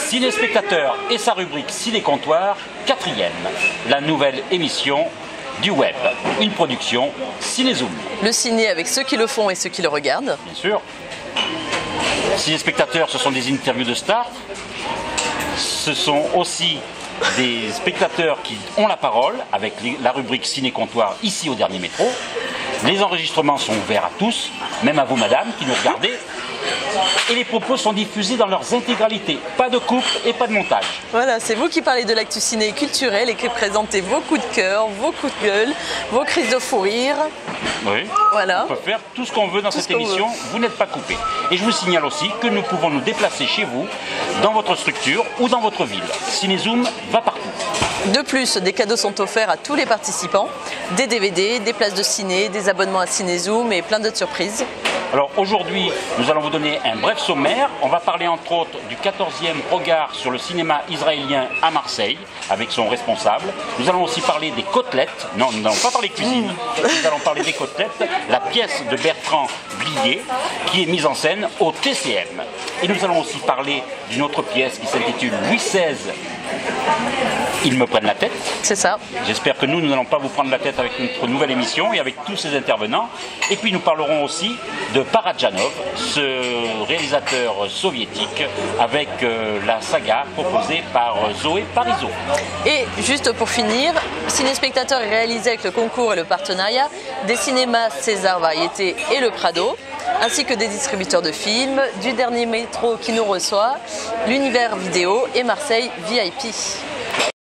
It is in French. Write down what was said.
Ciné-spectateur et sa rubrique Ciné-comptoir, 4e, la nouvelle émission du web, une production Cinézoom. Le ciné avec ceux qui le font et ceux qui le regardent. Bien sûr. Ciné-spectateurs, ce sont des interviews de stars. Ce sont aussi des spectateurs qui ont la parole avec la rubrique Ciné-comptoir ici au Dernier Métro. Les enregistrements sont ouverts à tous, même à vous madame qui nous regardez. Et les propos sont diffusés dans leurs intégralités. Pas de coupe et pas de montage. Voilà, c'est vous qui parlez de l'actu ciné et culturel et qui présentez vos coups de cœur, vos coups de gueule, vos crises de fou rire. Oui, voilà. On peut faire tout ce qu'on veut dans cette émission, vous n'êtes pas coupé. Et je vous signale aussi que nous pouvons nous déplacer chez vous, dans votre structure ou dans votre ville. Cinézoom va partout. De plus, des cadeaux sont offerts à tous les participants, des DVD, des places de ciné, des abonnements à Cinézoom et plein d'autres surprises. Alors aujourd'hui, nous allons vous donner un bref sommaire. On va parler entre autres du 14e regard sur le cinéma israélien à Marseille, avec son responsable. Nous allons aussi parler des côtelettes. Non, nous n'allons pas parler cuisine. Nous allons parler des côtelettes, la pièce de Bertrand Blier, qui est mise en scène au TCM. Et nous allons aussi parler d'une autre pièce qui s'intitule Louis XVI. Ils me prennent la tête. C'est ça. J'espère que nous n'allons pas vous prendre la tête avec notre nouvelle émission et avec tous ces intervenants. Et puis nous parlerons aussi de Parajanov, ce réalisateur soviétique, avec la saga proposée par Zoé Parizeau. Et juste pour finir, Ciné-spectateur est réalisé avec le concours et le partenariat des cinémas César Variété et le Prado, ainsi que des distributeurs de films, du Dernier Métro qui nous reçoit, l'Univers Vidéo et Marseille VIP.